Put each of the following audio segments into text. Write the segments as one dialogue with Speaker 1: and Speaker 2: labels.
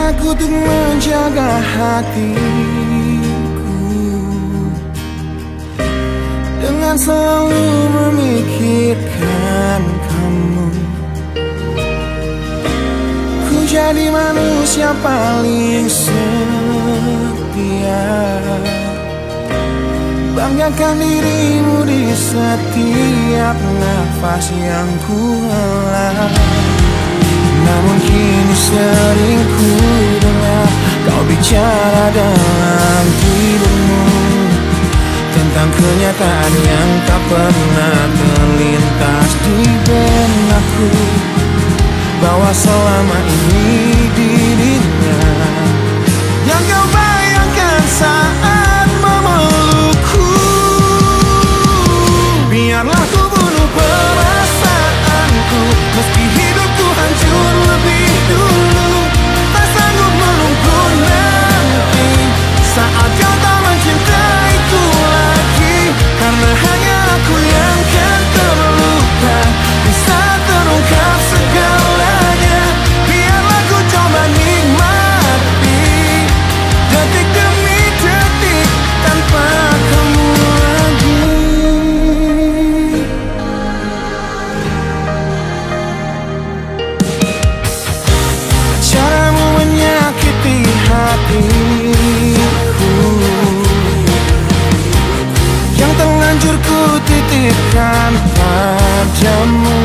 Speaker 1: aku untuk menjaga hatiku dengan selalu memikirkan kamu. Ku jadi manusia paling setia, banggakan dirimu di setiap nafas yang ku hela. Namun kini sering ku dengar kau bicara dalam tidurmu tentang kenyataan yang tak pernah terlintas di benakku, bahwa selama ini dirinya yang kau bayangkan saat memelukku. Biarlah ku bunuh perasaanku, meski hidupku hancur lebih dulu. Tak sanggup menunggu nanti saat kau tak mencintaiku lagi, karena hanya aku yang kan terluka di saat terungkap segalanya. Biarlah ku coba nikmati detik demi detik tanpa kamu lagi. Caramu menyakiti hatiku yang terlanjur ku titipkan padamu,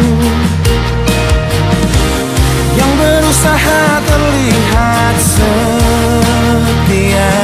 Speaker 1: yang berusaha terlihat setia,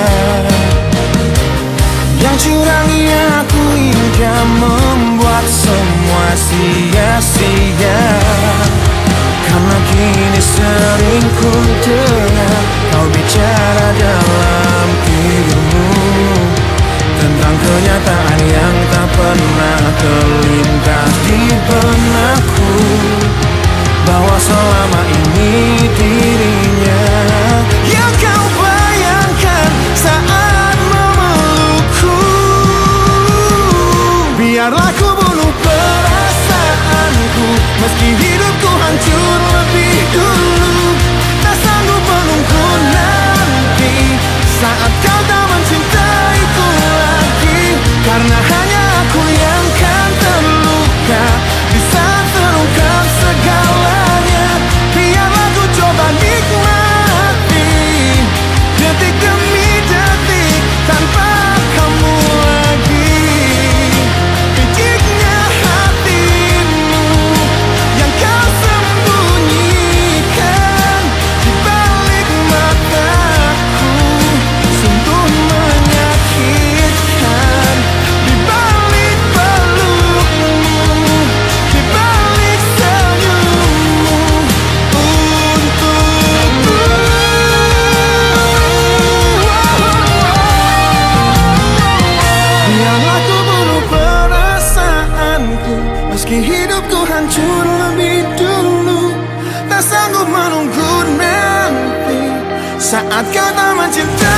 Speaker 1: yang curangi aku hingga membuat semua sia-sia. Karena kini sering ku dengar kau bicara dalam tidurmu tentang kenyataan yang tak pernah terlintas di benakku, bahwa selama ini dirinya yang kau bayangkan saat memelukku. Biarlah ku bunuh perasaanku, meski hidupku hancur lebih dulu. Tak sanggup menunggu nanti saat kau tak mencintaiku lagi, karena hanya aku yang kan terluka di saat terungkap segalanya. Biarlah ku coba nikmati detik demi detik tanpa kamu lagi. Piciknya hatimu yang kau sembunyikan di balik mataku, sungguh menyakitkan. Di balik pelukmu, di balik senyummu untukku. Biarlah ku bunuh perasaanku, meski hidupku hancur lebih dulu. Tak sanggup menunggu nanti saat kau tak mencintai